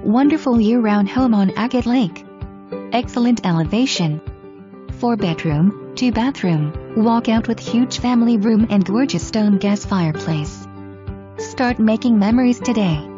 Wonderful year-round home on Agate Lake. Excellent elevation. 4-bedroom, 2-bathroom, walkout with huge family room and gorgeous stone gas fireplace. Start making memories today.